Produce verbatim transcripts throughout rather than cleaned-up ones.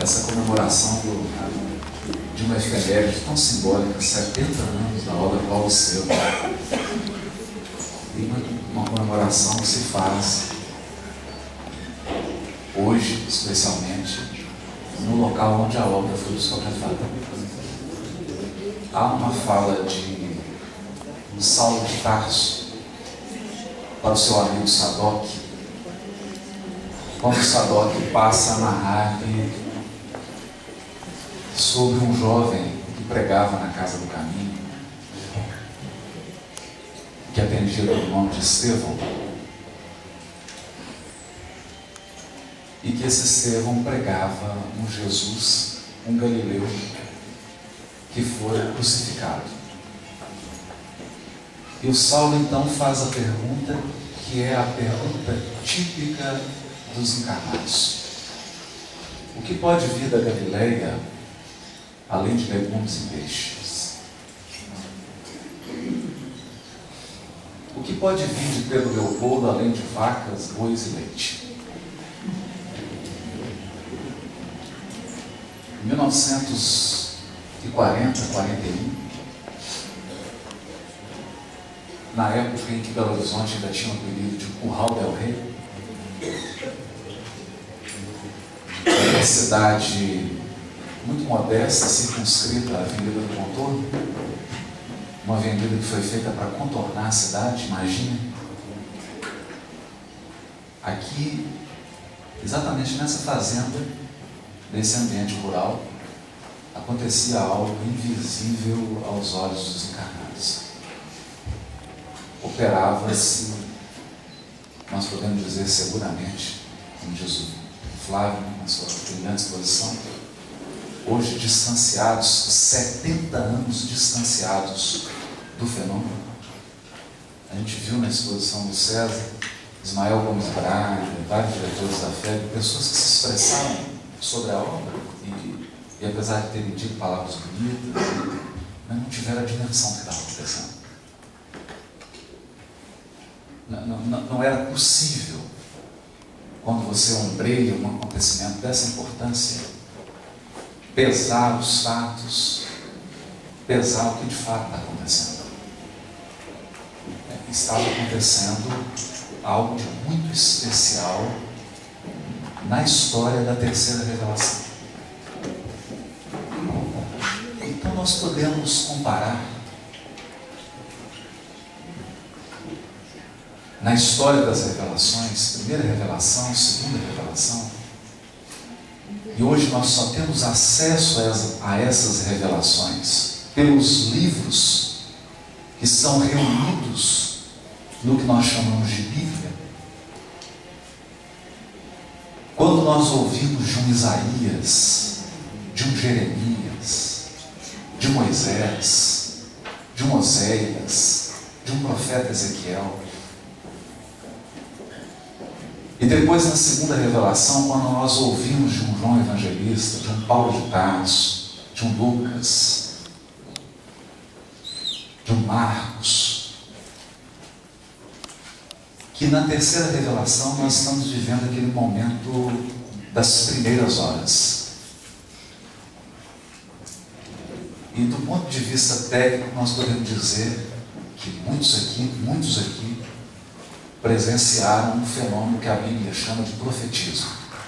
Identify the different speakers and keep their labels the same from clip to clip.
Speaker 1: essa comemoração do, de uma efeméride tão simbólica, setenta anos da obra Paulo Estevam. E uma, uma comemoração que se faz hoje, especialmente, no local onde a obra foi psicografada. Há uma fala de Saulo de Tarso para o seu amigo Sadoc, quando Sadoc passa a narrar sobre um jovem que pregava na casa do caminho, que atendia pelo nome de Estevão, e que esse Estevão pregava um Jesus, um galileu, que foi crucificado. E o Saulo então faz a pergunta, que é a pergunta típica dos encarnados: o que pode vir da Galileia além de legumes e peixes? O que pode vir de Pedro Leopoldo além de vacas, bois e leite? Em mil novecentos e quarenta, quarenta e um, na época em que Belo Horizonte ainda tinha o apelido de Curral del Rei, uma cidade muito modesta, circunscrita à Avenida do Contorno, uma avenida que foi feita para contornar a cidade, imagine. Aqui, exatamente nessa fazenda, nesse ambiente rural, acontecia algo invisível aos olhos dos encarnados. Operava-se, nós podemos dizer seguramente, como diz o Flávio, na sua brilhante exposição, hoje distanciados, setenta anos distanciados do fenômeno. A gente viu na exposição do César, Ismael Gomes Braga, vários diretores da F E B, pessoas que se expressaram sobre a obra e, e apesar de terem dito palavras bonitas, mas não tiveram a dimensão do que estava acontecendo. Não, não, não era possível, quando você ombreia um acontecimento dessa importância, pesar os fatos, pesar o que de fato está acontecendo. É, estava acontecendo algo de muito especial na história da terceira revelação. Então nós podemos comparar na história das revelações, primeira revelação, segunda revelação, e hoje nós só temos acesso a essas revelações pelos livros que são reunidos no que nós chamamos de Bíblia. Quando nós ouvimos de um Isaías, de um Jeremias, de Moisés, de um Oséias, de um profeta Ezequiel, e depois, na segunda revelação, quando nós ouvimos de um João Evangelista, de um Paulo de Tarso, de um Lucas, de um Marcos, que na terceira revelação nós estamos vivendo aquele momento das primeiras horas. E do ponto de vista técnico, nós podemos dizer que muitos aqui, muitos aqui, presenciaram um fenômeno que a Bíblia chama de profetismo,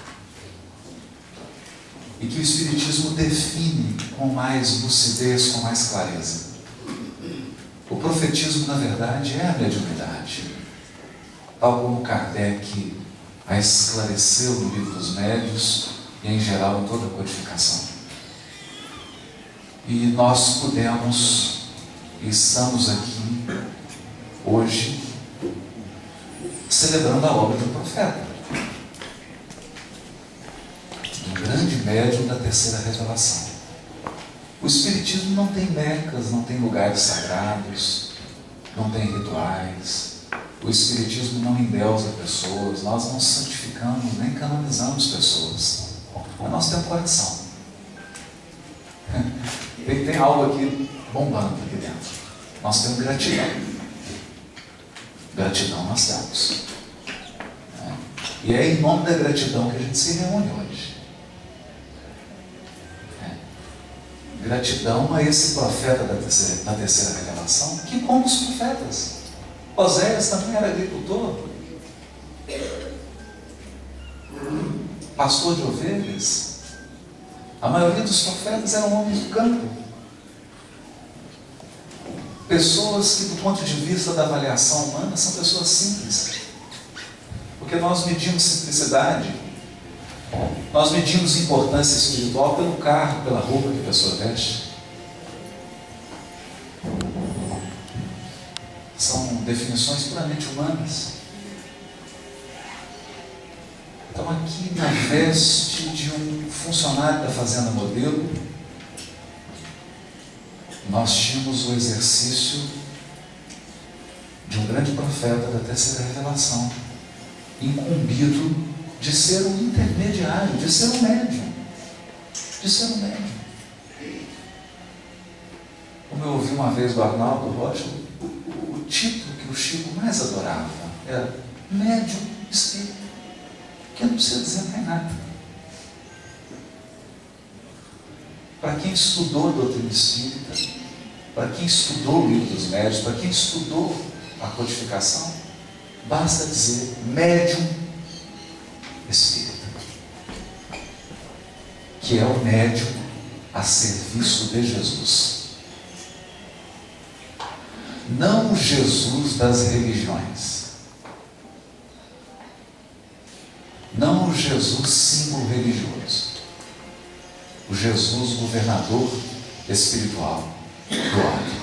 Speaker 1: e que o Espiritismo define com mais lucidez, com mais clareza. O profetismo, na verdade, é a mediunidade, tal como Kardec a esclareceu no Livro dos Médiuns e, em geral, em toda a codificação. E nós podemos, e estamos aqui hoje, celebrando a obra de um profeta, de um grande médium da terceira revelação. O Espiritismo não tem mecas, não tem lugares sagrados, não tem rituais. O Espiritismo não endeusa pessoas, nós não santificamos nem canonizamos pessoas, mas nós temos coração. Tem, tem algo aqui bombando aqui dentro. Nós temos gratidão. Gratidão nós temos. É. E é em nome da gratidão que a gente se reúne hoje. Gratidão a esse profeta da terceira, da terceira revelação, que como os profetas. Oséias também era agricultor, pastor de ovelhas. A maioria dos profetas eram homens do campo. Pessoas que, do ponto de vista da avaliação humana, são pessoas simples. Porque nós medimos simplicidade, nós medimos importância espiritual pelo carro, pela roupa que a pessoa veste. São definições puramente humanas. Então, aqui na veste de um funcionário da Fazenda Modelo, nós tínhamos o exercício de um grande profeta da terceira revelação, incumbido de ser um intermediário, de ser um médium, de ser um médium. Como eu ouvi uma vez do Arnaldo Rocha, o, o, o título que o Chico mais adorava era médium espírita, que não precisa dizer mais nada. Para quem estudou a doutrina espírita, para quem estudou o livro dos médiuns, para quem estudou a codificação, basta dizer médium espírita, que é o médium a serviço de Jesus. Não o Jesus das religiões, não o Jesus símbolo religioso, o Jesus governador espiritual do homem.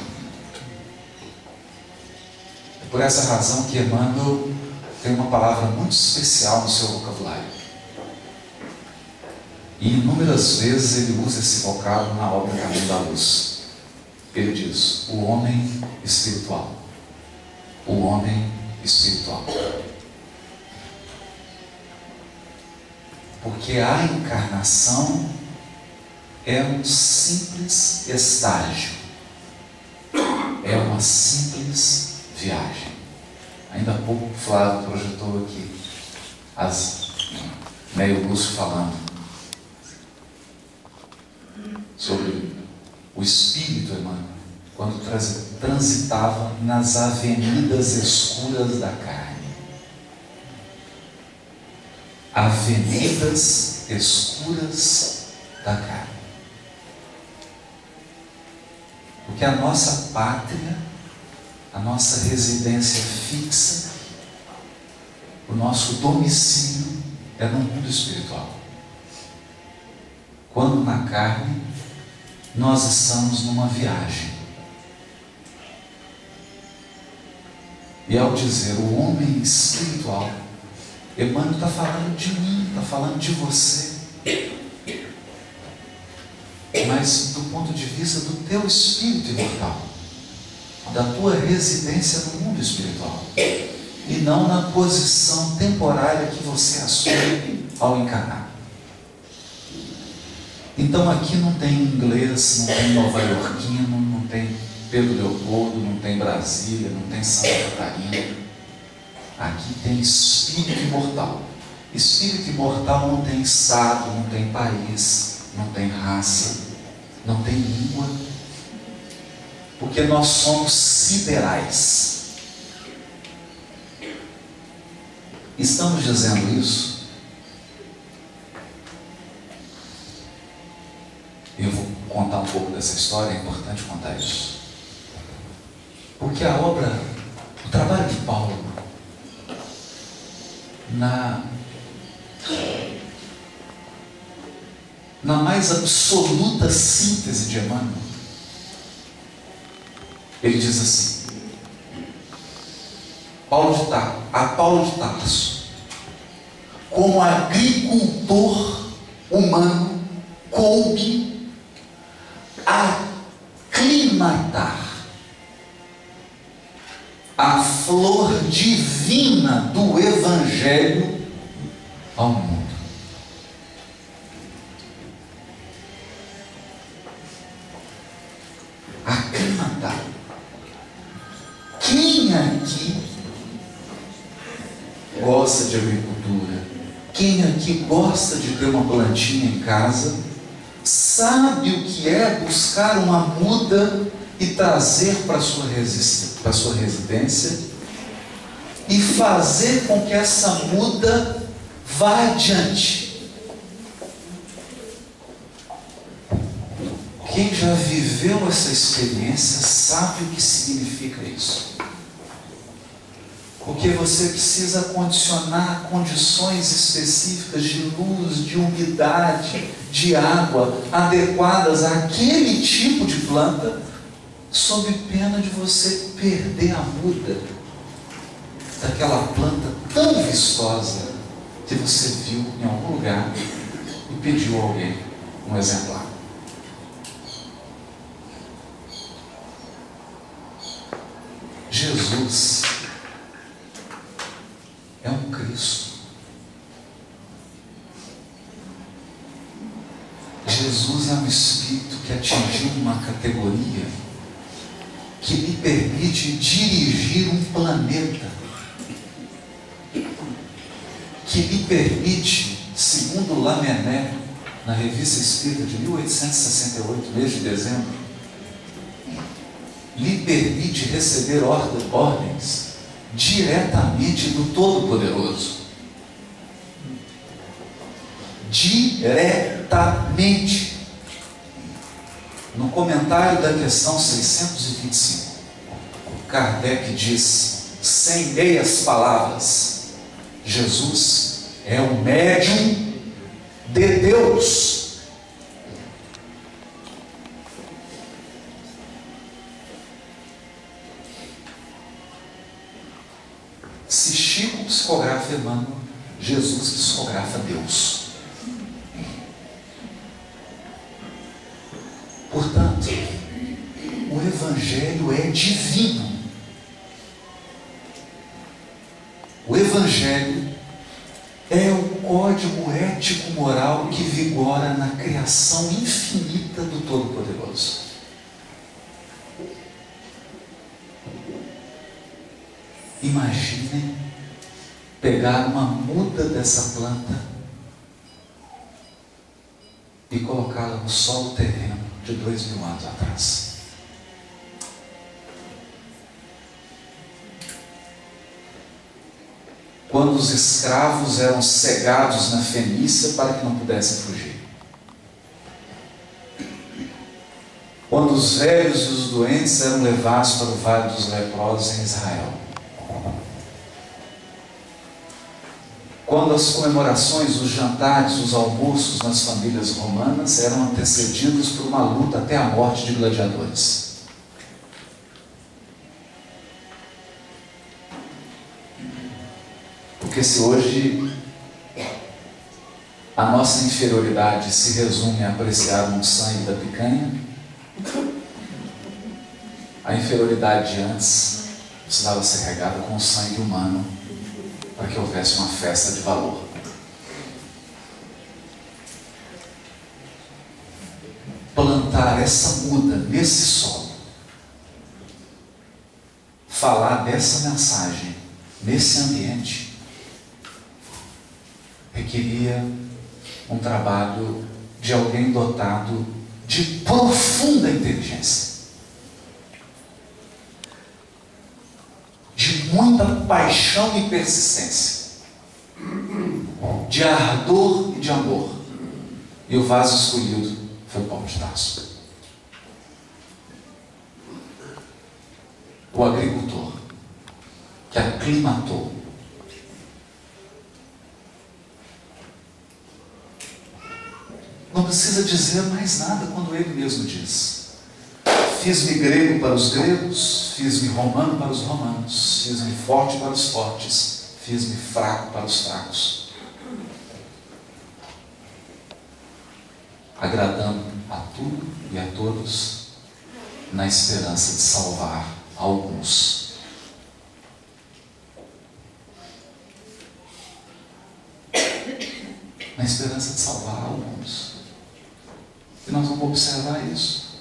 Speaker 1: É por essa razão que Emmanuel tem uma palavra muito especial no seu vocabulário. E inúmeras vezes ele usa esse vocábulo na obra Caminho da Luz. Ele diz, o homem espiritual. O homem espiritual. Porque a encarnação é um simples estágio. É uma simples viagem. Ainda há pouco o Flávio projetou aqui as Meio Lúcio falando sobre o espírito, Emmanuel, quando transitava nas avenidas escuras da carne. Avenidas escuras da carne. Porque a nossa pátria, a nossa residência fixa, o nosso domicílio é no mundo espiritual. Quando na carne, nós estamos numa viagem. E ao dizer o homem espiritual, Emmanuel está falando de mim, está falando de você. Mas do ponto de vista do teu espírito imortal, da tua residência no mundo espiritual, e não na posição temporária que você assume ao encarnar. Então aqui não tem inglês, não tem nova-iorquino, não tem Pedro Leopoldo, não tem Brasília, não tem Santa Catarina. Aqui tem espírito imortal. Espírito imortal não tem estado, não tem país, não tem raça, não tem língua, porque nós somos siderais. Estamos dizendo isso? Eu vou contar um pouco dessa história, é importante contar isso. Porque a obra, o trabalho de Paulo, na, na mais absoluta síntese de Emmanuel, ele diz assim, Paulo de Tarso, a Paulo de Tarso, como agricultor humano, coube aclimatar a flor divina do Evangelho ao mundo. Aclimatar. Quem aqui gosta de agricultura? Quem aqui gosta de ter uma plantinha em casa sabe o que é buscar uma muda e trazer para a sua, para a sua residência e fazer com que essa muda vá adiante. Quem já viveu essa experiência sabe o que significa isso. Porque você precisa condicionar condições específicas de luz, de umidade, de água adequadas àquele tipo de planta, sob pena de você perder a muda daquela planta tão vistosa que você viu em algum lugar e pediu a alguém um exemplar. Jesus é um Cristo. Jesus é um Espírito que atingiu uma categoria que lhe permite dirigir um planeta, que lhe permite, segundo Lamennais, na Revista Espírita de mil oitocentos e sessenta e oito, mês de dezembro, lhe permite receber ordens diretamente do Todo-Poderoso. Diretamente. No comentário da questão seiscentos e vinte e cinco, Kardec diz, sem meias palavras, Jesus é o médium de Deus. Se Chico psicografa Emmanuel, Jesus psicografa Deus. Portanto, o Evangelho é divino. O Evangelho é o código ético-moral que vigora na criação infinita do Todo-Poderoso. Imaginem pegar uma muda dessa planta e colocá-la no solo terreno de dois mil anos atrás. Quando os escravos eram cegados na Fenícia para que não pudessem fugir. Quando os velhos e os doentes eram levados para o Vale dos Leprosos em Israel. Quando as comemorações, os jantares, os almoços nas famílias romanas eram antecedidos por uma luta até a morte de gladiadores. Porque se hoje a nossa inferioridade se resume a apreciar um sangue da picanha, a inferioridade de antes precisava ser regada com o sangue humano para que houvesse uma festa de valor. Plantar essa muda nesse solo, falar dessa mensagem nesse ambiente, requeria um trabalho de alguém dotado de profunda inteligência, de muita paixão e persistência, de ardor e de amor. E o vaso escolhido foi Paulo de Tarso, o agricultor que aclimatou. Não precisa dizer mais nada quando ele mesmo diz: fiz-me grego para os gregos, fiz-me romano para os romanos, fiz-me forte para os fortes, fiz-me fraco para os fracos, agradando a tudo e a todos, na esperança de salvar alguns. Na esperança de salvar alguns. E nós vamos observar isso.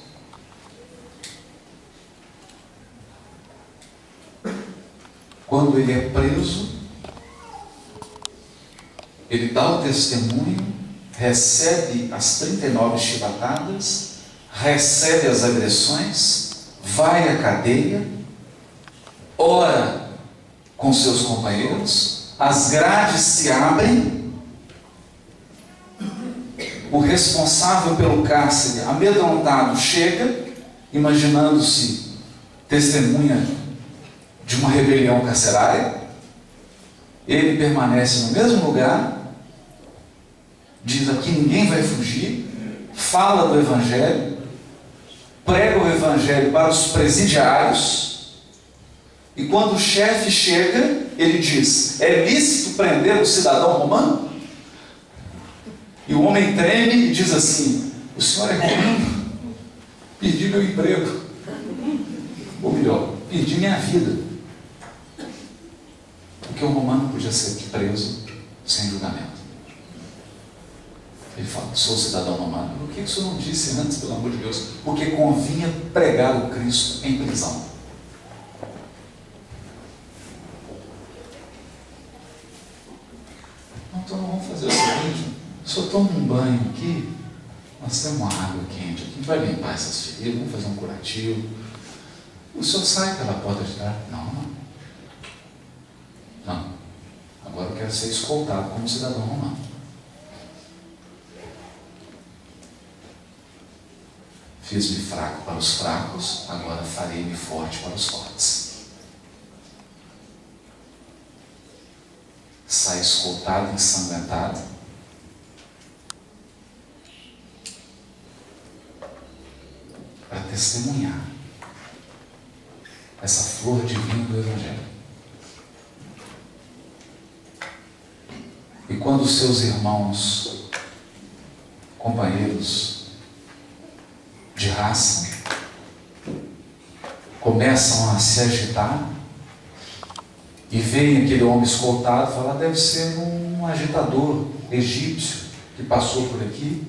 Speaker 1: Quando ele é preso, ele dá o testemunho recebe as trinta e nove chibatadas, recebe as agressões, vai à cadeia, ora com seus companheiros, as grades se abrem, o responsável pelo cárcere, amedrontado, chega, imaginando-se testemunha de uma rebelião carcerária. Ele permanece no mesmo lugar, diz aqui ninguém vai fugir, fala do Evangelho, prega o Evangelho para os presidiários, e quando o chefe chega, ele diz: é lícito prender um cidadão romano? E o homem treme e diz assim: o senhor é romano? Perdi meu emprego, ou melhor, perdi minha vida, porque o romano podia ser preso sem julgamento. Ele fala: sou cidadão romano. Por que o senhor não disse antes, pelo amor de Deus? Porque convinha pregar o Cristo em prisão. Então vamos fazer o seguinte: o senhor toma um banho aqui, nós temos uma água quente aqui, vai limpar essas feridas, vamos fazer um curativo. O senhor sai pela porta de trás? Não, não. Não. Agora eu quero ser escoltado como cidadão romano. Fiz-me fraco para os fracos, agora farei-me forte para os fortes. Sai escoltado, ensanguentado. Para testemunhar essa flor divina do Evangelho. E quando os seus irmãos, companheiros de raça, começam a se agitar e veem aquele homem escoltado, falar: deve ser um agitador egípcio que passou por aqui.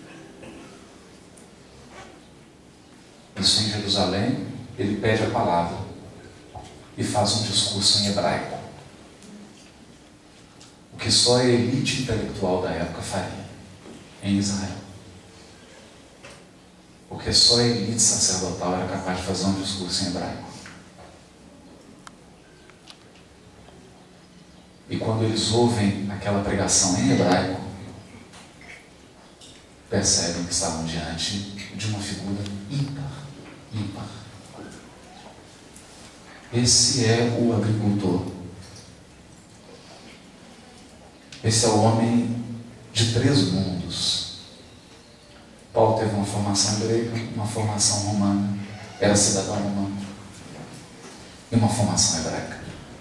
Speaker 1: Isso em Jerusalém, ele pede a palavra e faz um discurso em hebraico, o que só a elite intelectual da época faria em Israel, porque só a elite sacerdotal era capaz de fazer um discurso em hebraico. E quando eles ouvem aquela pregação em hebraico, percebem que estavam diante de uma figura ímpar. ímpar. Esse é o agricultor. Esse é o homem de três mundos. Paulo teve uma formação grega, uma formação romana, era cidadão romano, e uma formação hebraica.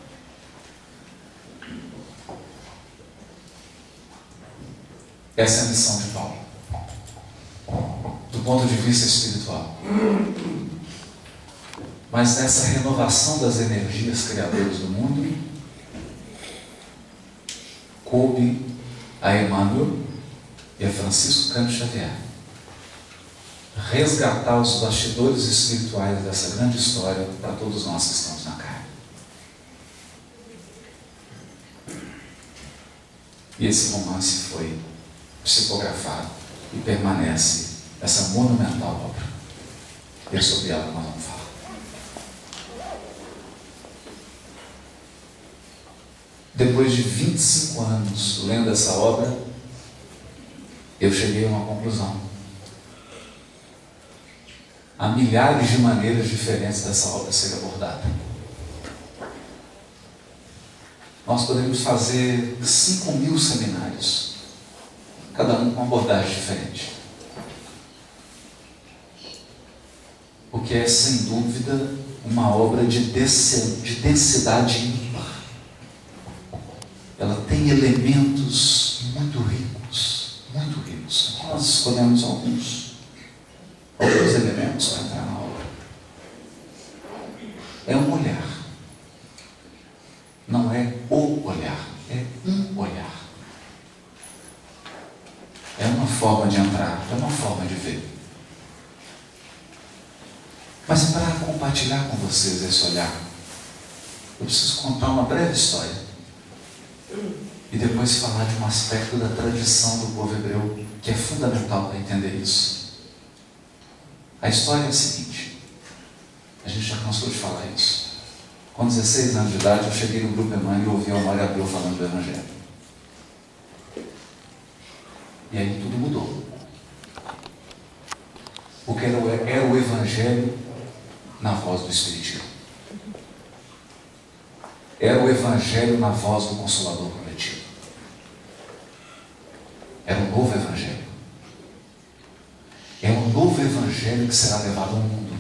Speaker 1: Essa é a missão de Paulo, do ponto de vista espiritual. Mas nessa renovação das energias criadoras do mundo, coube a Emmanuel e a Francisco Cândido Xavier resgatar os bastidores espirituais dessa grande história para todos nós que estamos na carne. E esse romance foi psicografado e permanece essa monumental obra. E é sobre ela que nós vamos falar. Depois de vinte e cinco anos lendo essa obra, eu cheguei a uma conclusão. Há milhares de maneiras diferentes dessa obra ser abordada. Nós podemos fazer cinco mil seminários, cada um com uma abordagem diferente. Porque é, sem dúvida, uma obra de densidade ímpar. Ela tem elementos muito ricos, muito ricos. Aqui nós escolhemos alguns, alguns elementos para entrar na obra. É um olhar. Não é o olhar, é um olhar. É uma forma de entrar, é uma forma de ver. Mas para compartilhar com vocês esse olhar, eu preciso contar uma breve história. e depois falar de um aspecto da tradição do povo hebreu que é fundamental para entender isso. A história é a seguinte, a gente já cansou de falar isso. Com dezesseis anos de idade, eu cheguei no grupo Emmanuel e ouvi a Maria Abreu falando do Evangelho. E aí tudo mudou. Porque era o, era o Evangelho na voz do Espiritismo. Era o Evangelho na voz do Consolador Prometido. Era um novo Evangelho. É um novo Evangelho que será levado ao mundo.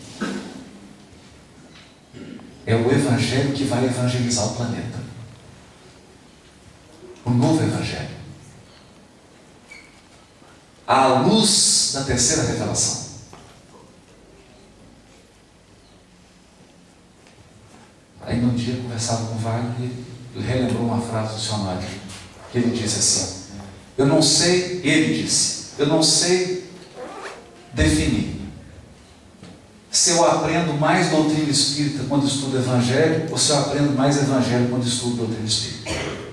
Speaker 1: É o Evangelho que vai evangelizar o planeta. O novo Evangelho. À luz da terceira revelação. Aí no dia eu conversava com o Wagner e ele relembrou uma frase do dicionário, que ele disse assim, eu não sei, ele disse, eu não sei definir se eu aprendo mais doutrina espírita quando estudo Evangelho ou se eu aprendo mais Evangelho quando estudo doutrina espírita.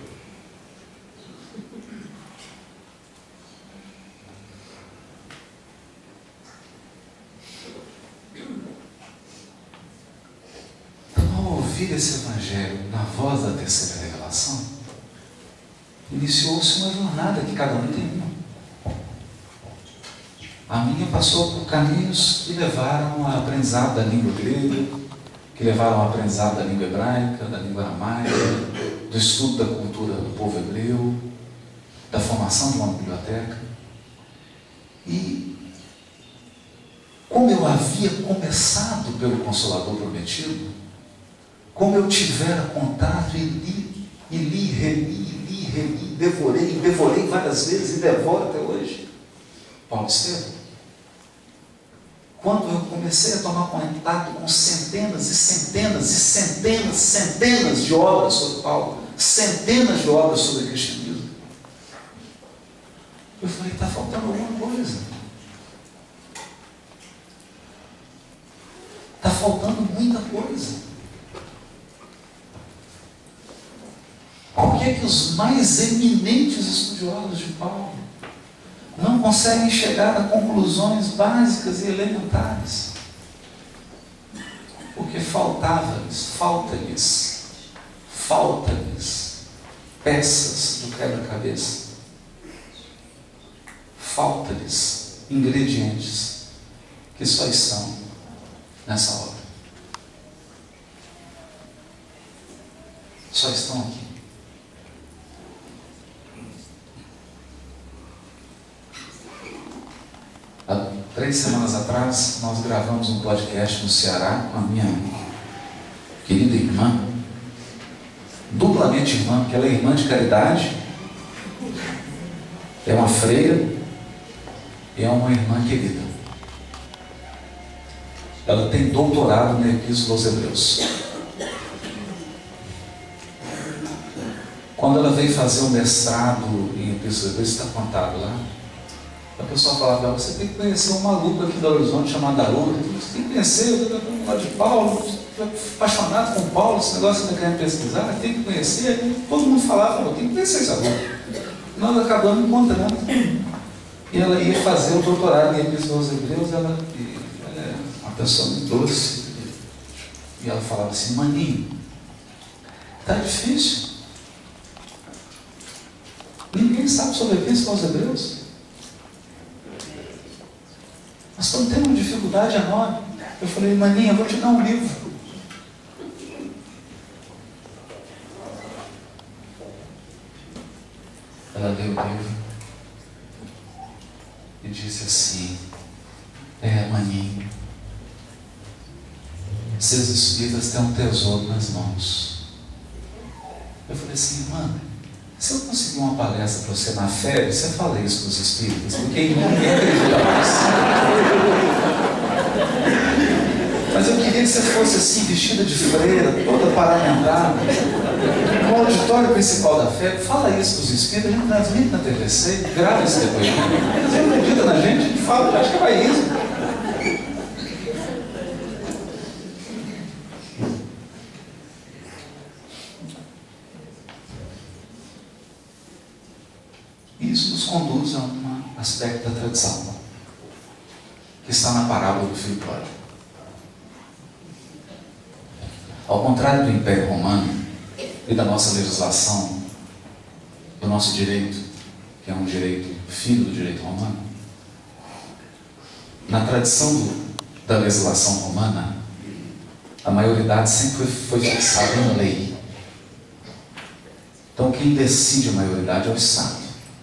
Speaker 1: Então, ao ouvir esse Evangelho na voz da terceira revelação, iniciou-se uma jornada que cada um tem uma. A minha passou por caminhos que levaram ao aprendizado da língua grega, que levaram ao aprendizado da língua hebraica, da língua aramaica, do estudo da cultura do povo hebreu, da formação de uma biblioteca. E como eu havia começado pelo Consolador Prometido, como eu tivera contato e li, e li, reli, li, reli, devorei, devorei várias vezes e devoro até hoje, Paulo Estevam. Quando eu comecei a tomar contato com centenas e centenas e centenas, centenas de obras sobre Paulo, centenas de obras sobre o cristianismo, eu falei, está faltando alguma coisa. Está faltando muita coisa. Por que é que os mais eminentes estudiosos de Paulo não conseguem chegar a conclusões básicas e elementares? Porque faltava-lhes, falta-lhes, falta-lhes peças do quebra-cabeça. Falta-lhes ingredientes que só estão nessa obra. Só estão aqui. Há três semanas atrás, nós gravamos um podcast no Ceará com a minha querida irmã, duplamente irmã, porque ela é irmã de caridade, é uma freira e é uma irmã querida. Ela tem doutorado na Epístola aos Hebreus. Quando ela veio fazer o mestrado em Epístola aos Hebreus, está contado lá, a pessoa falava para ela, você tem que conhecer um maluco aqui do Horizonte chamado Haroldo, você tem que conhecer, eu estou lá de Paulo, estou apaixonado com Paulo, esse negócio que você está querendo pesquisar, tem que conhecer. Todo mundo falava, falou, tem que conhecer esse Haroldo. Nós acabamos encontrando. E ela ia fazer o doutorado em Epístola aos Hebreus, ela, ela é uma pessoa muito doce, e ela falava assim, maninho, está difícil. Ninguém sabe sobre a Epístola aos Hebreus. Nós estamos tendo uma dificuldade enorme. Eu falei, maninha, eu vou te dar um livro. Ela leu o livro e disse assim, é, maninho, seus espíritas têm um tesouro nas mãos. Eu falei assim, mano, se eu conseguir uma palestra para você na férias, você fala isso para os espíritas, porque ninguém acredita mais. Mas eu queria que você fosse assim, vestida de freira, toda paramentada, no auditório principal da fé. Fala isso para os espíritas, a gente transmite na T V C, grava esse depoimento. Eles não acreditam na gente, a gente fala, acho que vai isso. que está na parábola do filho pródigo. Ao contrário do Império Romano e da nossa legislação, do nosso direito, que é um direito filho do direito romano, na tradição do, da legislação romana, a maioridade sempre foi, foi fixada em lei. Então quem decide a maioridade é o Estado.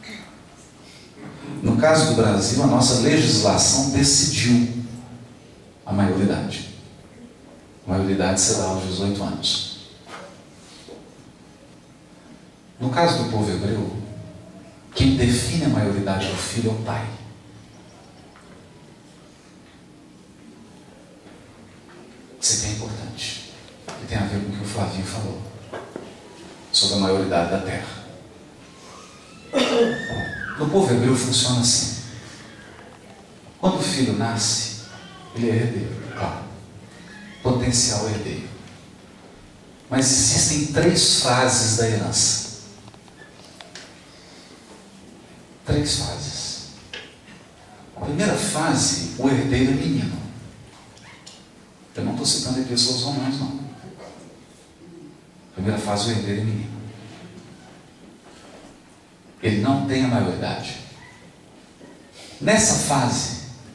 Speaker 1: No caso do Brasil, a nossa legislação decidiu a maioridade. A maioridade será aos dezoito anos. No caso do povo hebreu, quem define a maioridade do filho é o pai. Isso aqui é importante, que tem a ver com o que o Flavinho falou sobre a maioridade da terra. No povo hebreu funciona assim: quando o filho nasce, ele é herdeiro, claro, potencial herdeiro. Mas existem três fases da herança. Três fases. A primeira fase, o herdeiro é menino. Eu não estou citando epístolas romanas, não. A primeira fase, o herdeiro é menino. Ele não tem a maioridade. Nessa fase,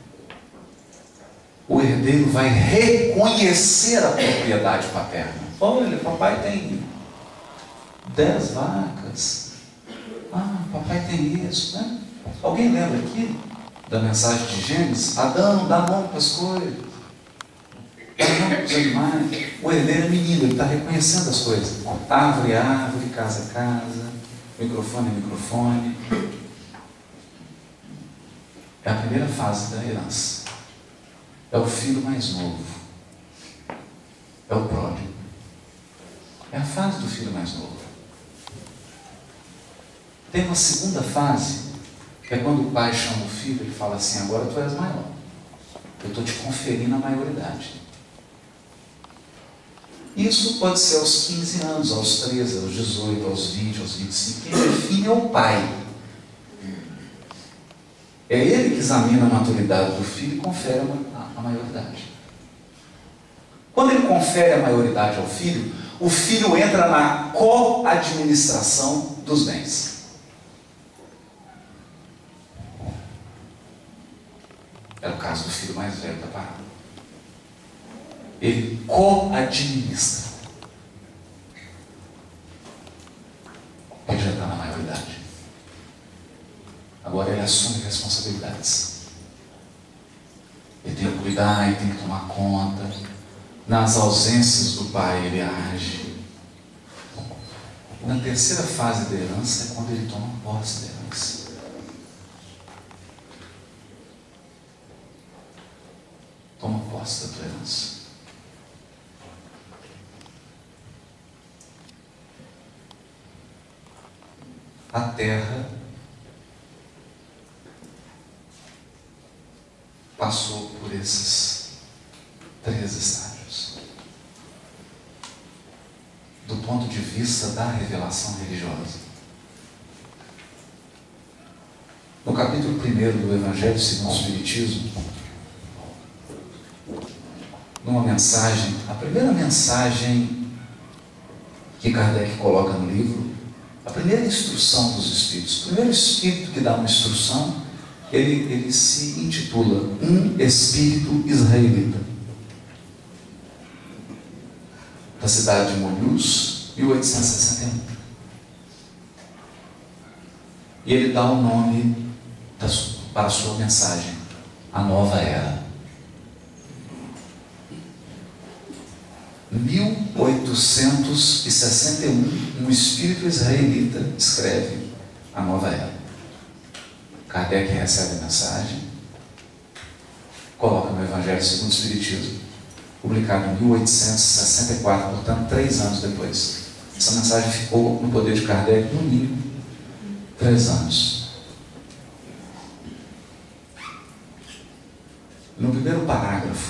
Speaker 1: o herdeiro vai reconhecer a propriedade paterna. Olha, papai tem dez vacas. Ah, papai tem isso, né? Alguém lembra aqui da mensagem de Gênesis? Adão, dá nome para as coisas. Dá nome para os animais. O herdeiro é menino, ele está reconhecendo as coisas. Árvore é árvore, casa é casa, microfone é microfone. É a primeira fase da herança. É o filho mais novo. É o pródigo. É a fase do filho mais novo. Tem uma segunda fase, que é quando o pai chama o filho e fala assim: agora tu és maior. Eu estou te conferindo a maioridade. Isso pode ser aos quinze anos, aos treze, aos dezoito, aos vinte, aos vinte e cinco. Quem define é o pai. É ele que examina a maturidade do filho e confere a, a maioridade. Quando ele confere a maioridade ao filho, o filho entra na co-administração dos bens. É o caso do filho mais velho da parábola. Ele co-administra. Ele já está na maioridade. Agora ele assume responsabilidades. Ele tem que cuidar, ele tem que tomar conta. Nas ausências do pai, ele age. Na terceira fase da herança é quando ele toma posse da herança. Toma posse da tua herança. A terra passou por esses três estágios. Do ponto de vista da revelação religiosa. No capítulo primeiro do Evangelho segundo o Espiritismo, numa mensagem, a primeira mensagem que Kardec coloca no livro, a primeira instrução dos Espíritos, o primeiro Espírito que dá uma instrução, ele, ele se intitula Um Espírito Israelita, da cidade de Monhus, mil oitocentos e sessenta e um. E ele dá o nome da, para a sua mensagem, A Nova Era. mil oitocentos e sessenta e um, um espírito israelita escreve A Nova Era. Kardec recebe a mensagem, coloca no Evangelho segundo o Espiritismo, publicado em mil oitocentos e sessenta e quatro, portanto, três anos depois. Essa mensagem ficou no poder de Kardec, no mínimo, três anos. No primeiro parágrafo,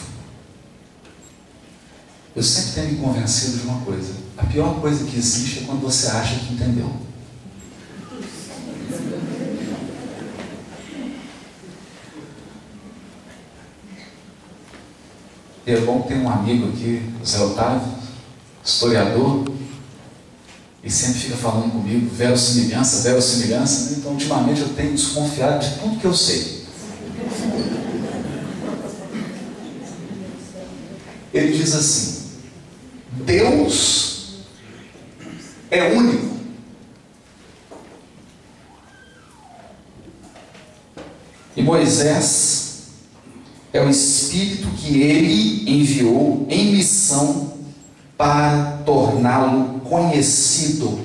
Speaker 1: eu sempre tenho me convencido de uma coisa: a pior coisa que existe é quando você acha que entendeu. E é bom que tem um amigo aqui, Zé Otávio, historiador, e sempre fica falando comigo, verossimilhança, verossimilhança, né? Então ultimamente eu tenho desconfiado de tudo que eu sei. Ele diz assim: Deus é único. E Moisés é o Espírito que ele enviou em missão para torná-lo conhecido.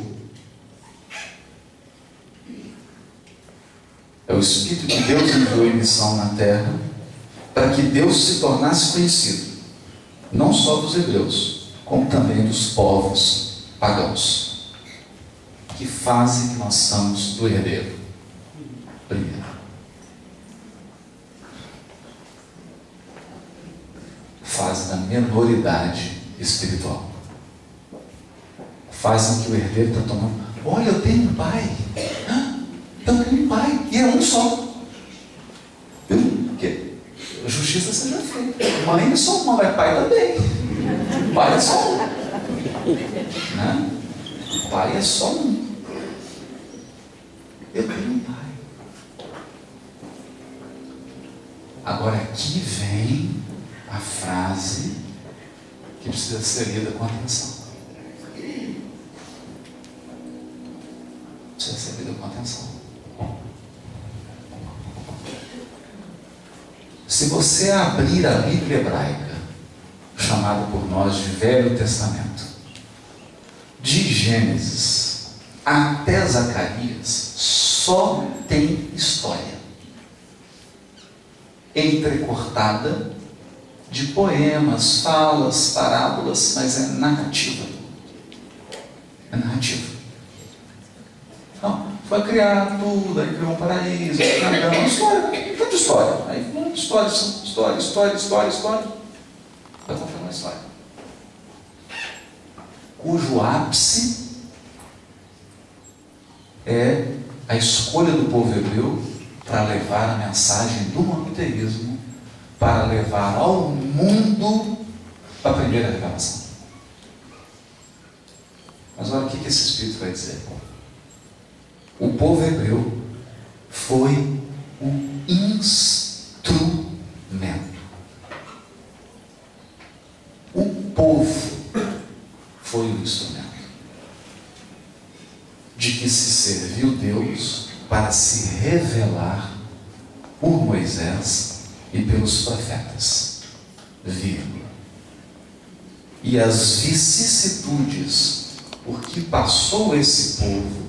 Speaker 1: É o Espírito que Deus enviou em missão na terra para que Deus se tornasse conhecido, não só dos hebreus, como também dos povos pagãos. Que fase que nós estamos do herdeiro? Primeiro. Fase da menoridade espiritual. Fase em que o herdeiro está tomando. Olha, eu tenho um pai. Hã? Eu tenho um pai. E é um só. Viu? Porque a justiça seja feita. Mãe é só uma, mas pai também. Pai é só um. Né? Pai é só um. Eu tenho um pai. Agora aqui vem a frase que precisa ser lida com atenção. Precisa ser lida com atenção. Se você abrir a Bíblia hebraica, chamada por nós de Velho Testamento, de Gênesis até Zacarias, só tem história entrecortada de poemas, falas, parábolas, mas é narrativa. É narrativa. Não, foi criado tudo, aí criou um paraíso, criou uma história, tanta história. Aí uma história, história, história, história, história. Vai contar uma história. Cujo ápice é a escolha do povo hebreu para levar a mensagem do monoteísmo, para levar ao mundo a primeira revelação. Mas olha o que esse Espírito vai dizer. O povo hebreu foi o instrumento. O povo foi o instrumento de que se serviu Deus para se revelar por Moisés e pelos profetas, vírgula. E as vicissitudes por que passou esse povo,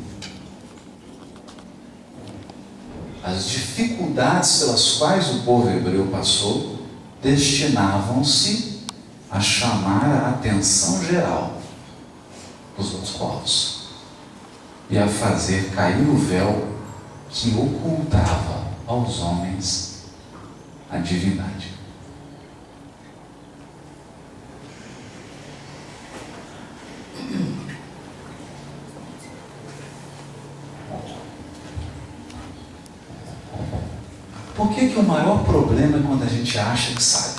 Speaker 1: as dificuldades pelas quais o povo hebreu passou, destinavam-se a chamar a atenção geral dos outros povos e a fazer cair o véu que ocultava aos homens a divindade. Por que que o maior problema é quando a gente acha que sabe?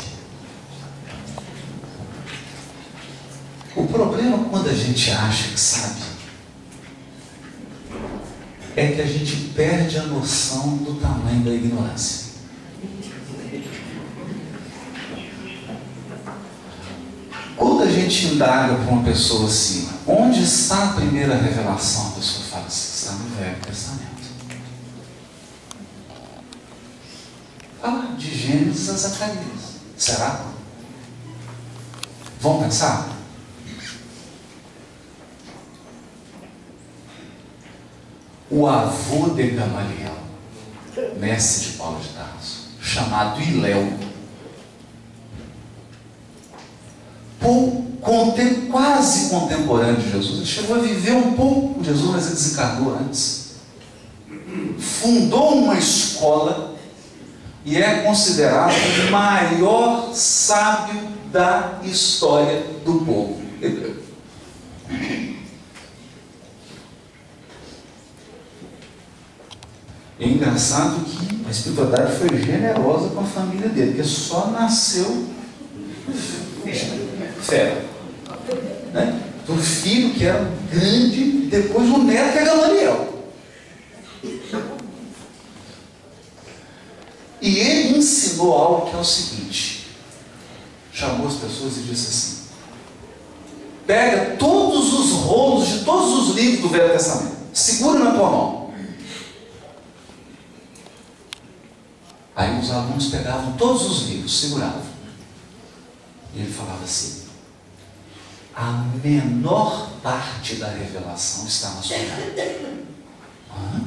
Speaker 1: O problema quando a gente acha que sabe é que a gente perde a noção do tamanho da ignorância. Quando a gente indaga para uma pessoa assim, onde está a primeira revelação? A pessoa fala assim, está no Velho Testamento. Fala de Gênesis a Zacarias. Será? Vamos pensar? O avô de Gamaliel, mestre de Paulo de Tarso, chamado Iléu, Contem, quase contemporâneo de Jesus, ele chegou a viver um pouco com Jesus, mas ele desencarnou antes. Fundou uma escola e é considerado o maior sábio da história do povo hebreu. É engraçado que a espiritualidade foi generosa com a família dele, porque só nasceu fera, né? Do filho que era grande, e depois o neto que é Gamaliel. E ele ensinou algo que é o seguinte: chamou as pessoas e disse assim: pega todos os rolos de todos os livros do Velho Testamento, segura na tua mão. Aí os alunos pegavam todos os livros, seguravam. E ele falava assim: a menor parte da revelação está na sua mão. Hã?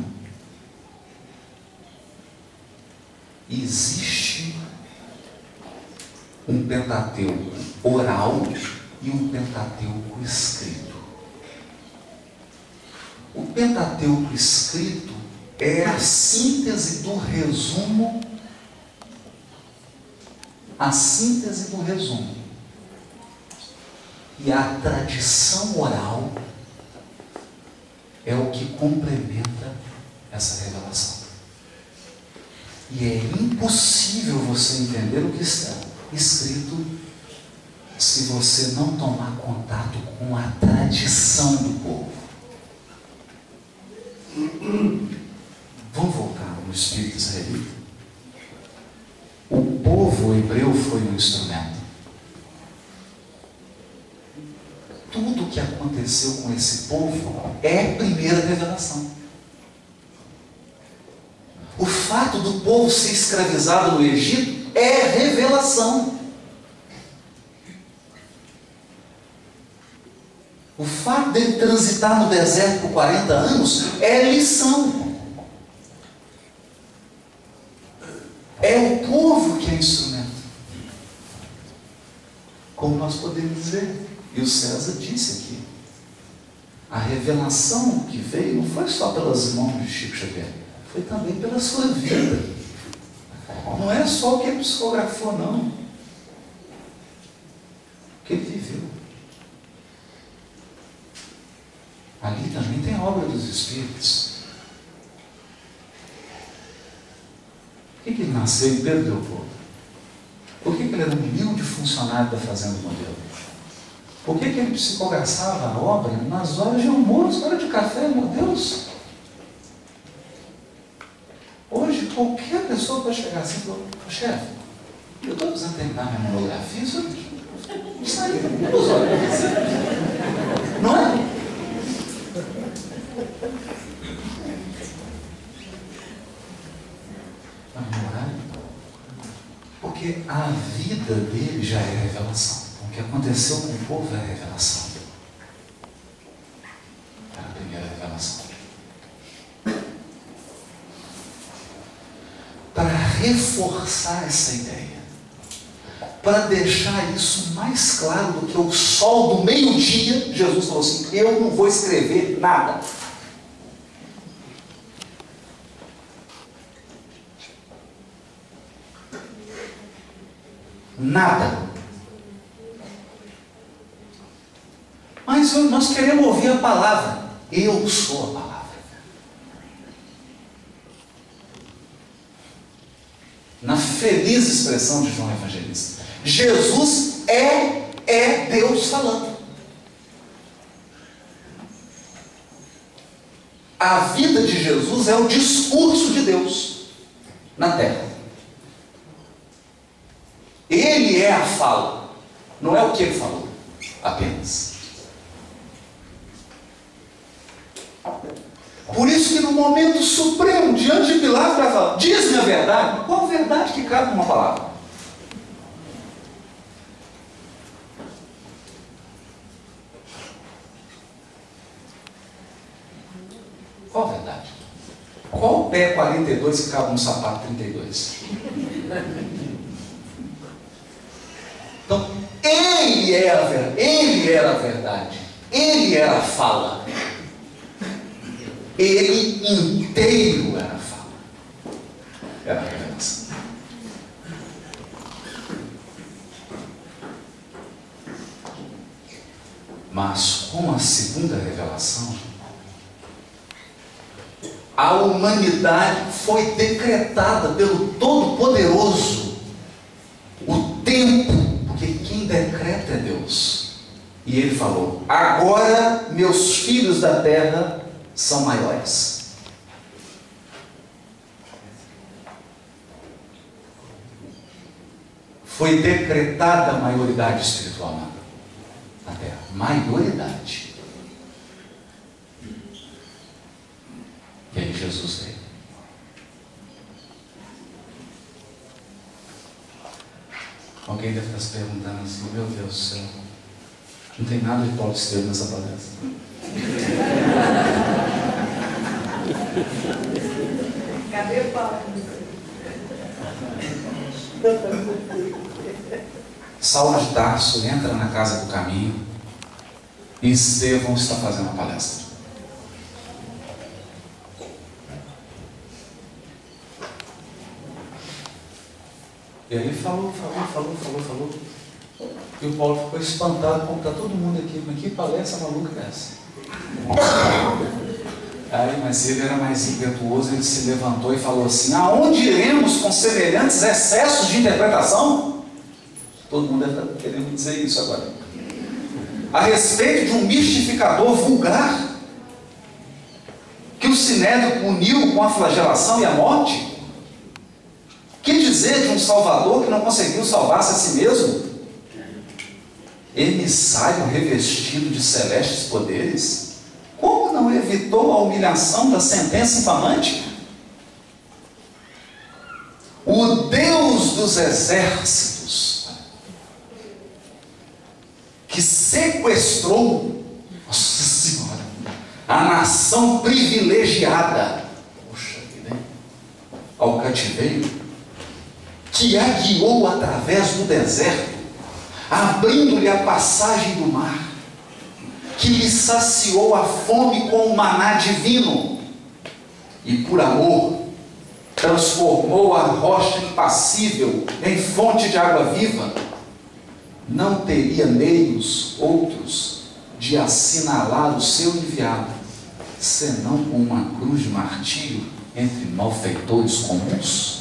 Speaker 1: Existe um Pentateuco oral e um Pentateuco escrito. O Pentateuco escrito é a síntese do resumo, a síntese do resumo. E a tradição oral é o que complementa essa revelação. E é impossível você entender o que está escrito se você não tomar contato com a tradição do povo. Vamos voltar no espírito israelita. O povo hebreu foi um instrumento. Tudo o que aconteceu com esse povo é a primeira revelação. O fato do povo ser escravizado no Egito é revelação. O fato dele transitar no deserto por quarenta anos é lição. É o povo que é instrumento. Como nós podemos dizer, e o César disse aqui, a revelação que veio não foi só pelas mãos de Chico Xavier, foi também pela sua vida. Não é só o que ele psicografou, não. O que ele viveu. Ali também tem a obra dos Espíritos. Por que, que ele nasceu em Pedro Leopoldo? Por que, que ele era um humilde funcionário da Fazenda Modelo? Por que, que ele psicografava a obra nas horas de almoço, hora de café, meu Deus? Hoje, qualquer pessoa pode chegar assim e falar: chefe, eu estou precisando terminar minha monografia, isso não sai dos olhos. Não é? Porque a vida dele já é revelação. O que aconteceu com o povo é revelação. É a primeira revelação. Para reforçar essa ideia, para deixar isso mais claro do que o sol do meio-dia, Jesus falou assim: eu não vou escrever nada. Nada. Mas nós queremos ouvir a palavra. Eu sou a palavra. Na feliz expressão de João Evangelista, Jesus é, é Deus falando. A vida de Jesus é o discurso de Deus na terra. Ele é a fala, não é o que ele falou apenas. Por isso que no momento supremo, diante de Pilatos, vai falar: diz-me a verdade. Qual verdade que cabe numa palavra? Qual verdade? Qual pé quarenta e dois que cabe num sapato trinta e dois? Então, ele era a verdade, ele era a verdade, ele era a fala, ele inteiro era a fala, era a revelação. Mas com a segunda revelação, a humanidade foi decretada pelo Todo-Poderoso o tempo. Porque quem quem decreta é Deus. E ele falou: agora meus filhos da terra são maiores. Foi decretada a maioridade espiritual na terra. Maioridade. E aí Jesus veio. Alguém deve estar se perguntando assim: meu Deus do céu, não tem nada de Paulo Estevam nessa palestra.
Speaker 2: Cadê Paulo?
Speaker 1: Saulo de Tarso entra na casa do caminho e Estevão está fazendo a palestra. E aí falou, falou, falou, falou, falou. E o Paulo ficou espantado, como está todo mundo aqui, mas que palestra maluca é essa? Aí, mas ele era mais impetuoso, ele se levantou e falou assim: aonde iremos com semelhantes excessos de interpretação? Todo mundo deve estar querendo dizer isso agora. A respeito de um mistificador vulgar, que o Sinédrio puniu com a flagelação e a morte? Que dizer de um Salvador que não conseguiu salvar-se a si mesmo? Emissário revestido de celestes poderes? Como não evitou a humilhação da sentença infamante? O Deus dos exércitos, que sequestrou, nossa Senhora, a nação privilegiada, puxa vida, hein? Ao cativeiro, que a guiou através do deserto, abrindo-lhe a passagem do mar, que lhe saciou a fome com o maná divino, e por amor transformou a rocha impassível em fonte de água viva, não teria meios outros de assinalar o seu enviado, senão com uma cruz de martírio entre malfeitores comuns?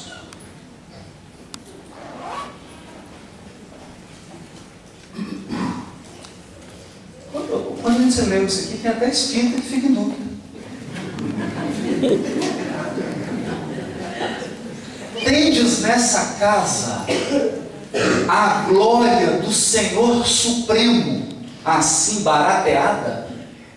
Speaker 1: Quando a gente lê isso aqui, tem até espírito que fica em dúvida. Tendes nessa casa a glória do Senhor Supremo assim barateada?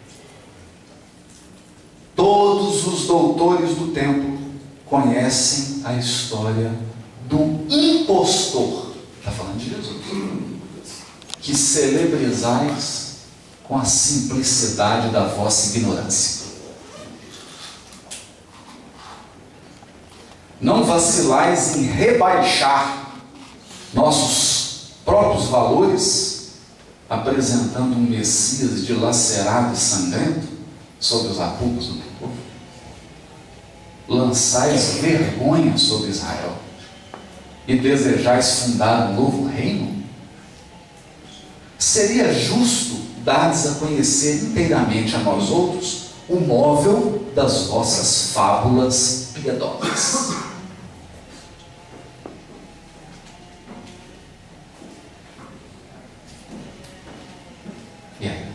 Speaker 1: Todos os doutores do templo conhecem a história do impostor, está falando de Jesus, que celebrizais com a simplicidade da vossa ignorância. Não vacilais em rebaixar nossos próprios valores, apresentando um Messias dilacerado e sangrento sobre os apupos do povo. Lançais vergonha sobre Israel e desejais fundar um novo reino? Seria justo dar-lhes a conhecer inteiramente a nós outros o móvel das vossas fábulas piedosas. E aí?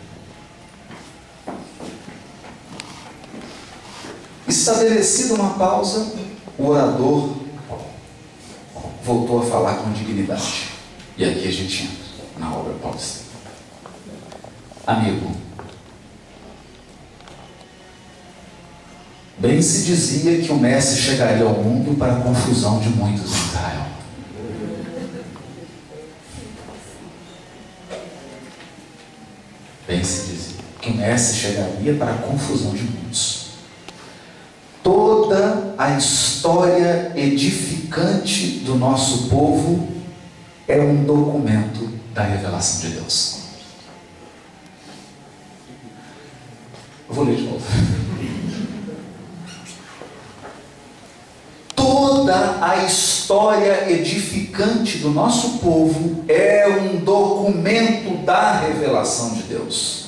Speaker 1: Estabelecida uma pausa, o orador voltou a falar com dignidade. E aqui a gente entra na obra Paulo Estevam. Amigo, bem se dizia que o Mestre chegaria ao mundo para a confusão de muitos em Israel. Bem se dizia que o Mestre chegaria para a confusão de muitos. Toda a história edificante do nosso povo é um documento da revelação de Deus. Eu vou ler de novo. Toda a história edificante do nosso povo é um documento da revelação de Deus.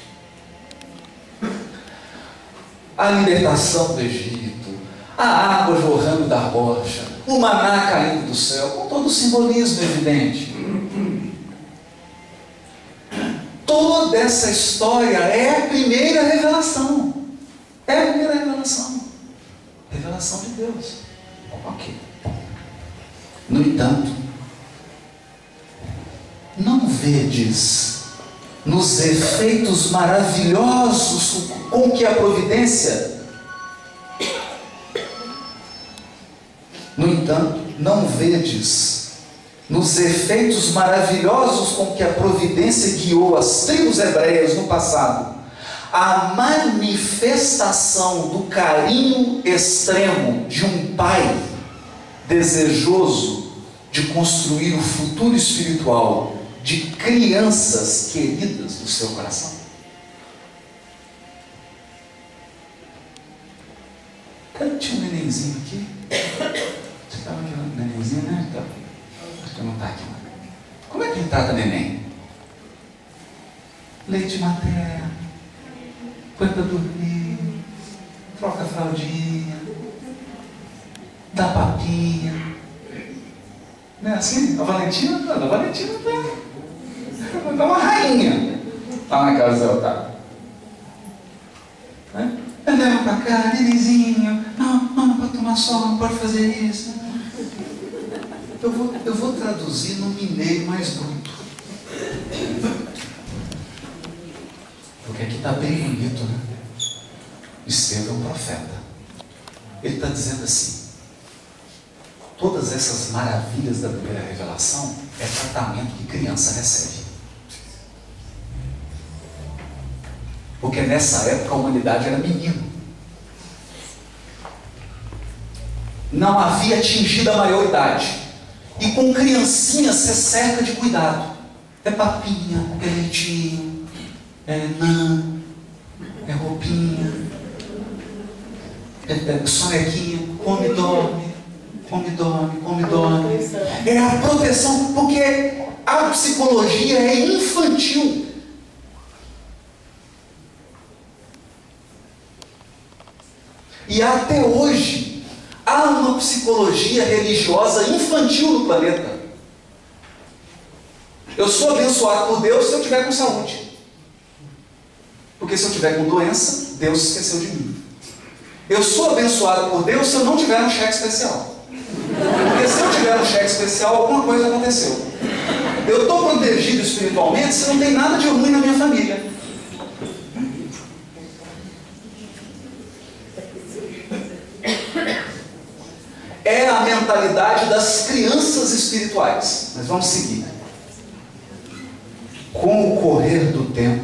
Speaker 1: A libertação do Egito, a água jorrando da rocha, o maná caindo do céu, com todo o simbolismo evidente. toda essa história é a primeira revelação. É a primeira revelação. Revelação de Deus. Ok. No entanto, não vedes nos efeitos maravilhosos com que a providência, no entanto, não vedes nos efeitos maravilhosos com que a providência guiou as tribos hebreias no passado, a manifestação do carinho extremo de um pai desejoso de construir o futuro espiritual de crianças queridas do seu coração? Cadê? Tinha um nenenzinho aqui. Você estava aqui, um nenenzinho, né? Então, acho que não está aqui. Como é que ele trata neném? Leite materno, põe para dormir, troca a fraldinha, dá papinha. Não é assim? A Valentina, não, a Valentina tá, tá uma rainha lá na casa do Otávio. Eu levo pra cá, nenenzinho, não, não, não pode tomar sol, não pode fazer isso. Eu vou, eu vou traduzir no mineiro mais bruto. Porque aqui está bem bonito, né? Estevão é um profeta. Ele está dizendo assim: todas essas maravilhas da primeira revelação é tratamento que criança recebe. Porque nessa época a humanidade era menino. Não havia atingido a maioridade. E com criancinha você cerca de cuidado. É papinha, é leitinho, é nã, é roupinha, é, é sonequinha, come e dorme, come e dorme, come e dorme. É a proteção, porque a psicologia é infantil. E até hoje há uma psicologia religiosa infantil no planeta. Eu sou abençoado por Deus se eu estiver com saúde. Porque se eu estiver com doença, Deus esqueceu de mim. Eu sou abençoado por Deus se eu não tiver um cheque especial. Porque se eu tiver um cheque especial, alguma coisa aconteceu. Eu estou protegido espiritualmente se não tem nada de ruim na minha família. É a mentalidade das crianças espirituais. Mas vamos seguir. Com o correr do tempo,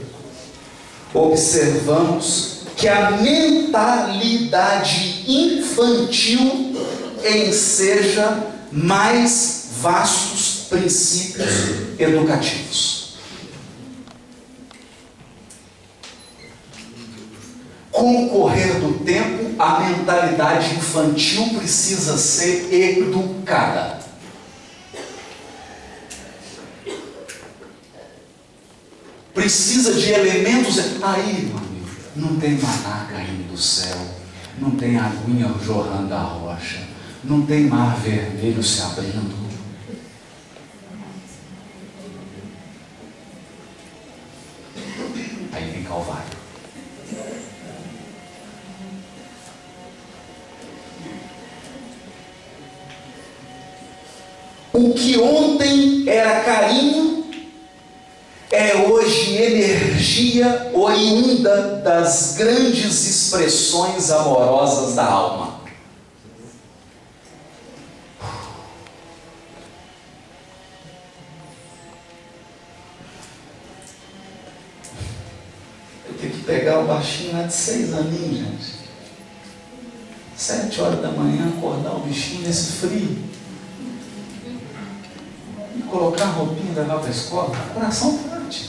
Speaker 1: observamos que a mentalidade infantil enseja mais vastos princípios educativos. Com o correr do tempo, a mentalidade infantil precisa ser educada. Precisa de elementos. Aí, meu amigo, não tem maná caindo do céu, não tem aguinha jorrando da rocha, não tem mar vermelho se abrindo. Aí vem Calvário. O que ontem era carinho é hoje energia oriunda das grandes expressões amorosas da alma. Eu tenho que pegar o baixinho lá de seis aninhos, gente. Sete horas da manhã, acordar o bichinho nesse frio. Colocar a roupinha e levar para a escola, coração forte.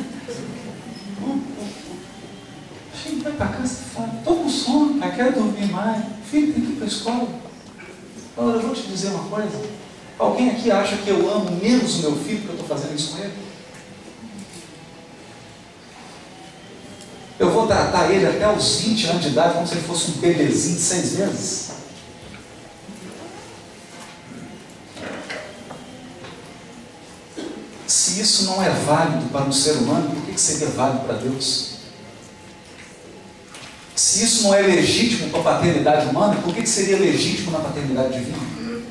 Speaker 1: Filho, vai para casa e fala, estou com sono, eu quero dormir mais. Filho, tem que ir para a escola. Agora, eu vou te dizer uma coisa. Alguém aqui acha que eu amo menos o meu filho porque eu estou fazendo isso com ele? Eu vou tratar ele até os vinte anos de idade como se ele fosse um bebezinho de seis meses? Se isso não é válido para um ser humano, por que que seria válido para Deus? Se isso não é legítimo para a paternidade humana, por que que seria legítimo na paternidade divina?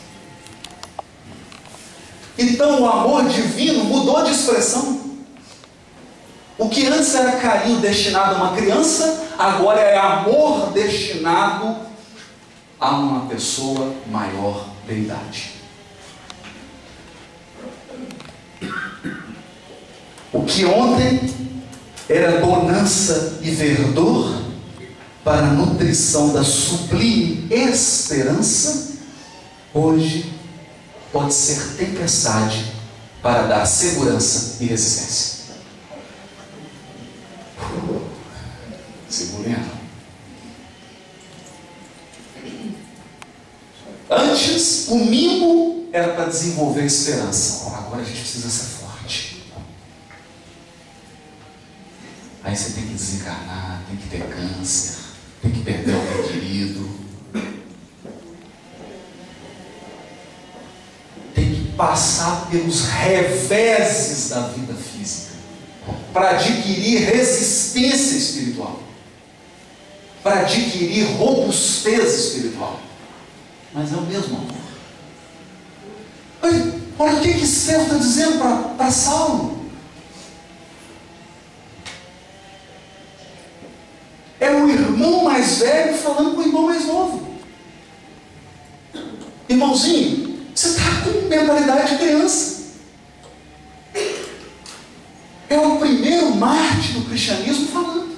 Speaker 1: Então o amor divino mudou de expressão. O que antes era carinho destinado a uma criança, agora é amor destinado a uma pessoa maior de idade. O que ontem era bonança e verdor, para a nutrição da sublime esperança, hoje pode ser tempestade para dar segurança e resistência. Segurem. Antes, o mimo era para desenvolver esperança. Agora a gente precisa ser forte. Aí você tem que desencarnar, tem que ter câncer, tem que perder alguém querido, tem que passar pelos reveses da vida física para adquirir resistência espiritual, para adquirir robustez espiritual. Mas é o mesmo amor. Olha, olha o que que Estevão está dizendo para Saulo. É o irmão mais velho falando com o irmão mais novo. Irmãozinho, você está com mentalidade de criança. É o primeiro mártir do cristianismo falando.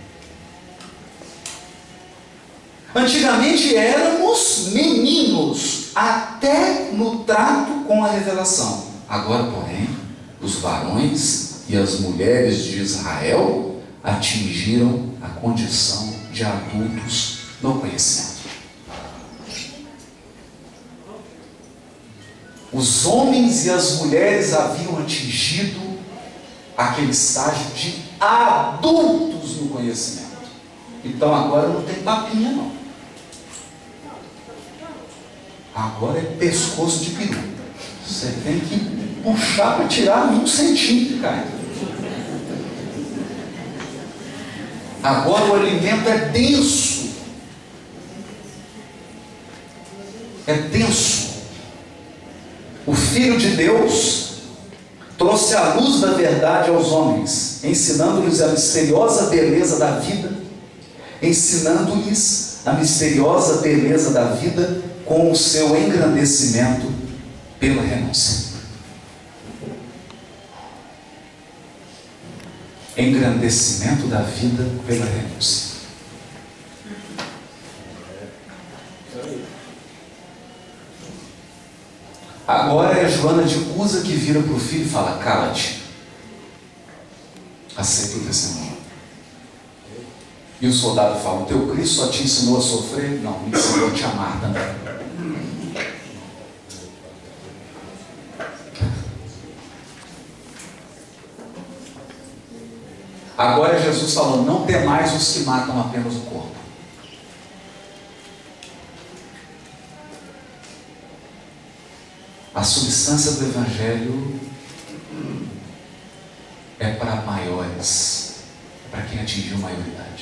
Speaker 1: Antigamente éramos meninos, até no trato com a revelação. Agora, porém, os varões e as mulheres de Israel atingiram a condição de adultos no conhecimento. Os homens e as mulheres haviam atingido aquele estágio de adultos no conhecimento. Então agora não tem papinha não. Agora é pescoço de peru. Você tem que puxar para tirar um centímetro, cara. Agora o alimento é denso. É denso. O Filho de Deus trouxe a luz da verdade aos homens, ensinando-lhes a misteriosa beleza da vida, ensinando-lhes a misteriosa beleza da vida com o seu engrandecimento pela renúncia. Engrandecimento da vida pela renúncia. Agora é a Joana de Cusa que vira para o filho e fala: cala-te, aceita o testemunho. E o soldado fala: o teu Cristo só te ensinou a sofrer? Não, me ensinou a te amar também. Agora Jesus falou: não temais os que matam apenas o corpo. A substância do Evangelho é para maiores, é para quem atingiu maioridade.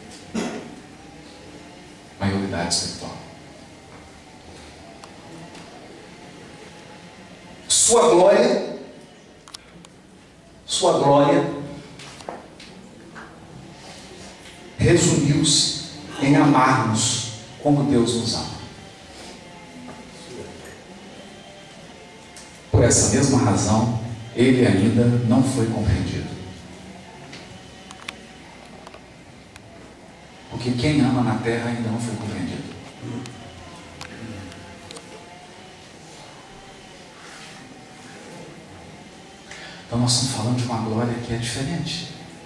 Speaker 1: Maioridade espiritual. Sua glória, sua glória resumiu-se em amarmos como Deus nos ama. Por essa mesma razão, ele ainda não foi compreendido. Porque quem ama na terra ainda não foi compreendido. Então nós estamos falando de uma glória que é diferente.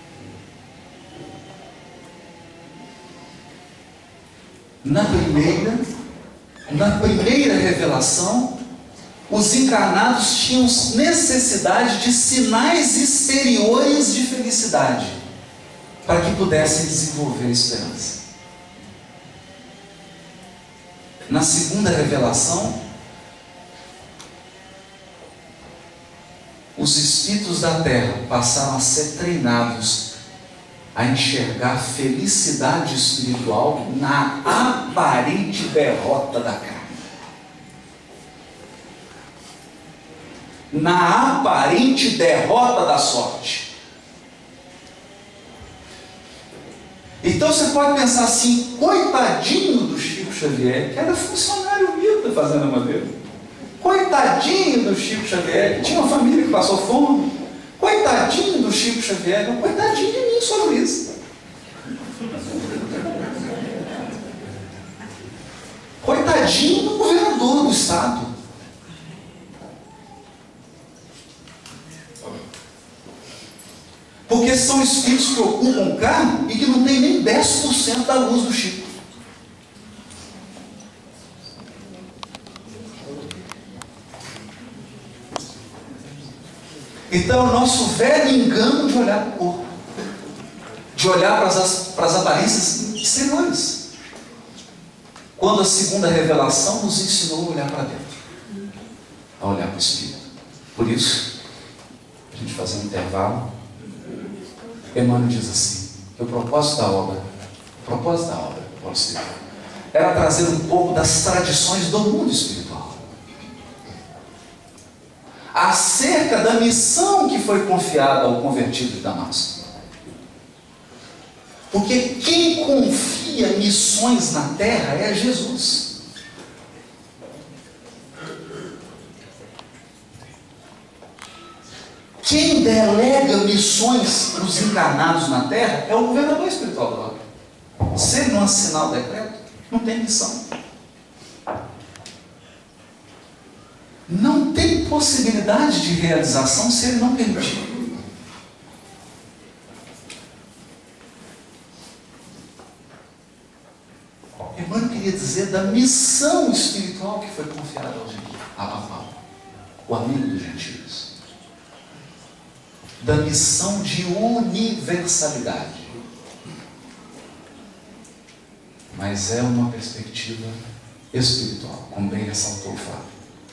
Speaker 1: Na primeira, na primeira revelação, os encarnados tinham necessidade de sinais exteriores de felicidade para que pudessem desenvolver a esperança. Na segunda revelação, os espíritos da terra passaram a ser treinados a enxergar felicidade espiritual na aparente derrota da carne. Na aparente derrota da sorte. Então você pode pensar assim, coitadinho do Chico Xavier, que era funcionário humilde da Fazenda Madeira. Coitadinho do Chico Xavier, que tinha uma família que passou fome. Coitadinho do Chico Xavier, não, coitadinho de mim, sou Luiz. Coitadinho do governador do estado. Porque são espíritos que ocupam o carro e que não tem nem dez por cento da luz do Chico. Então, o nosso velho engano de olhar para o corpo, de olhar para as, para as aparências exteriores, quando a segunda revelação nos ensinou a olhar para dentro, a olhar para o Espírito. Por isso, a gente faz um intervalo. Emmanuel diz assim, que o propósito da obra, o propósito da obra, Paulo escreveu, era trazer um pouco das tradições do mundo espiritual, acerca da missão que foi confiada ao convertido de Damasco. Porque quem confia missões na terra é Jesus. Quem delega missões para os encarnados na terra é o governador espiritual da obra. Se ele não assinar o decreto, não tem missão. Não tem possibilidade de realização se ele não permitir. Emmanuel queria dizer da missão espiritual que foi confiada ao gentio, a Paulo, o amigo dos gentios. Da missão de universalidade. Mas é uma perspectiva espiritual, como bem ressaltou o Flávio.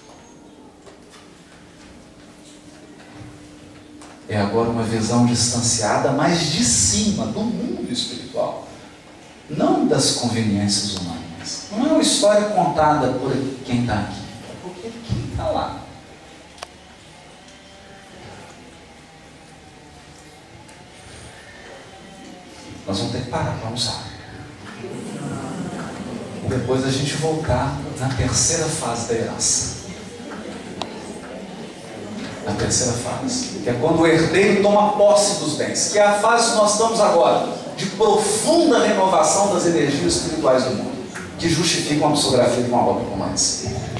Speaker 1: É agora uma visão distanciada, mas de cima, do mundo espiritual. Não das conveniências humanas. Não é uma história contada por quem está aqui, é porque quem está lá. Nós vamos ter que parar para almoçar. E depois a gente voltar na terceira fase da herança. Na terceira fase, que é quando o herdeiro toma posse dos bens, que é a fase que nós estamos agora, de profunda renovação das energias espirituais do mundo, que justificam a psicografia de uma obra como essa.